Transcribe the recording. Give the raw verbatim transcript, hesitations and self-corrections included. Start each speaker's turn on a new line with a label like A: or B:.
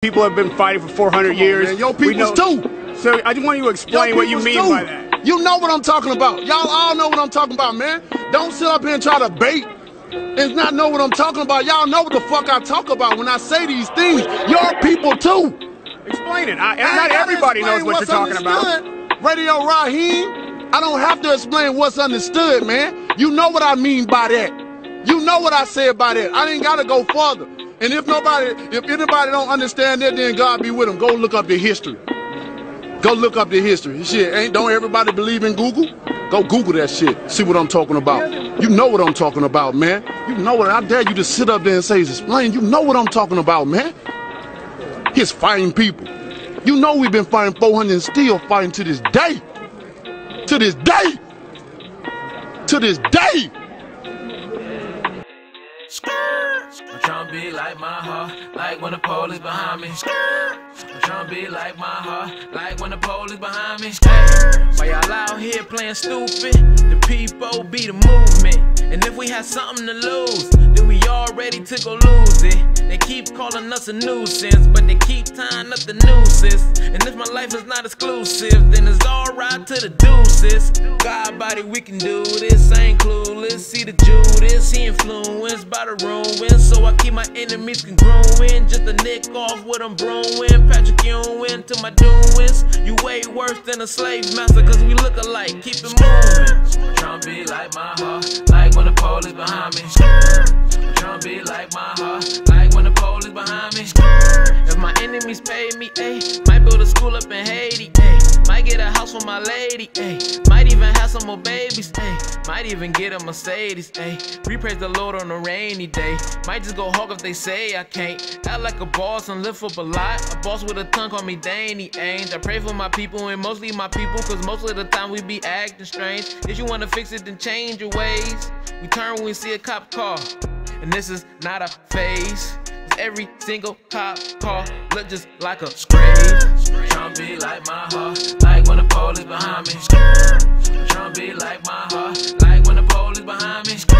A: People have been fighting for four hundred years.
B: Man, your peoples too.
A: So I just want you to explain what you mean
B: too.
A: by that.
B: You know what I'm talking about. Y'all all know what I'm talking about, man. Don't sit up here and try to bait and not know what I'm talking about. Y'all know what the fuck I talk about when I say these things. Your people too.
A: Explain it. I, not everybody knows what you're talking
B: understood.
A: about.
B: Radio Raheem, I don't have to explain what's understood, man. You know what I mean by that. You know what I said by that. I ain't gotta go further. And if nobody, if anybody don't understand that, then God be with them. Go look up the history. Go look up the history. Shit, ain't don't everybody believe in Google? Go Google that shit. See what I'm talking about. You know what I'm talking about, man. You know what I dare you to sit up there and say, explain. You know what I'm talking about, man. He's fighting people. You know we've been fighting four hundred and still fighting to this day. To this day. To this day.
C: I'm tryna be like my heart, like when the police behind me. I'm tryna be like my heart, like when the police behind me. Why y'all out here playing stupid? The people be the movement. And if we had something to lose, then we all ready to go lose it. They keep calling us a nuisance, but they keep tying up the nooses. And if my life is not exclusive, then it's alright to the deuces. God body, we can do this, I ain't clueless. See the Judas, he influenced by the ruin. So I keep my enemies congruent, just to nick off what I'm brewing. Patrick Ewing to my doings. You way worse than a slave master, cause we look alike, keep it moving. I'm tryna be like my heart, like when the police behind me. I'm tryna be like my heart, like when the police behind me. If my enemies pay me, ayy, might build a school up in Haiti, ayy. Might get a house for my lady, ayy. Might even have some more babies, ayy. Might even get a Mercedes, ayy. We praise the Lord on a rainy day. Might just go hog if they say I can't. Act like a boss and lift up a lot. A boss with a tongue call me Danny Ainge. I pray for my people and mostly my people, cause most of the time we be acting strange. If you wanna fix it, then change your ways. We turn when we see a cop car, and this is not a phase. Every single cop car look just like a scrape. Tryna be like my heart, like when the police behind me. Tryna be like my heart, like when the police behind me.